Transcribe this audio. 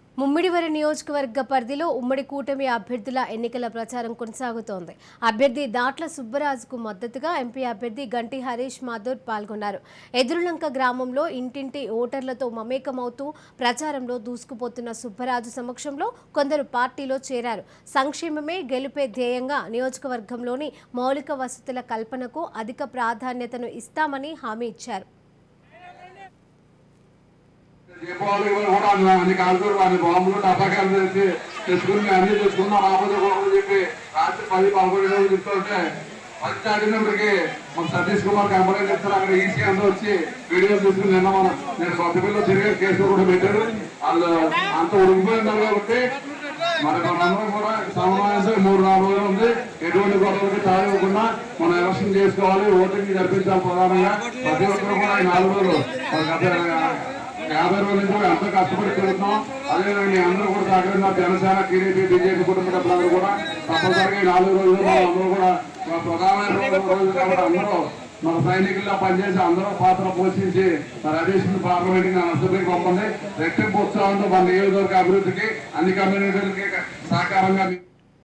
ముమ్మిడివరం నియోజకవర్గ పరిధిలో ఉమ్మడి కూటమి అభ్యర్థుల ఎన్నికల ప్రచారం కొనసాగుతోంది. అభ్యర్థి దాట్ల సుబ్బరాజుకు మద్దతుగా ఎంపీ అభ్యర్థి గంటి హరీష్ మాథూర్ పాల్గొన్నారు. ఎదురులంక గ్రామంలో ఇంటింటి ఓటర్లతో మమేకమవుతూ ప్రచారంలో దూసుకుపోతున్న సుబ్బరాజు సమక్షంలో కొందరు పార్టీలో చేరారు. సంక్షేమమే గెలుపే ధ్యేయంగా నియోజకవర్గంలోని మౌలిక వసతుల కల్పనకు అధిక ప్రాధాన్యతను ఇస్తామని హామీ ఇచ్చారు. దీపావళి కూడా అన్ని కాల్చులు వాడిని బాంబులు టపాకాయలు తెచ్చి తెచ్చుకుని అన్ని తెచ్చుకున్నాం. ఆపద అని చెప్పి రాత్రి 10-11 చెప్తుంటే ఫస్ట్ అడిగినప్పటికీ మన సతీష్ కుమార్ కంపెనీ చెప్తారు. అక్కడ ఈసీ అందరూ వచ్చి వీడియోలు తీసుకుని నేను కొత్తపల్లిలో తిరిగే కేసులు కూడా పెట్టారు. వాళ్ళు అంత ఉడికిపోయినారు కాబట్టి మనందరం కూడా సమావేశం 3-4 రోజులు ఉంది. ఎటువంటి గొడవలకి తాగివ్వకుండా మనం ఎలక్షన్ చేసుకోవాలి, ఓటింగ్ జరిపించాలి. ప్రధానంగా ప్రతి ఒక్కరు కూడా 4 రోజులు 50 రోజుల నుంచి ఎంతో కష్టపడి తిరుగుతున్నాం. అదేవిధంగా అందరూ కూడా సహకరించిన జనసేన, టీడీపీ, బీజేపీ కుటుంబ సభ్యులందరూ కూడా తప్పనిసరిగా 4 రోజులు అందరూ కూడా ప్రధానమైన రోజులు కాబట్టి అందరూ మన సైనికుల్లో పనిచేసి అందరూ పాత్ర పోషించి మరి అడిషనల్ పార్లమెంట్ కి అసెంబ్లీకి పంపండి. రెట్టింపు ఉత్సాహంతో మన నియోజకవర్గ అభివృద్ధికి అన్ని కమ్యూనిటీలకి సహకారంగా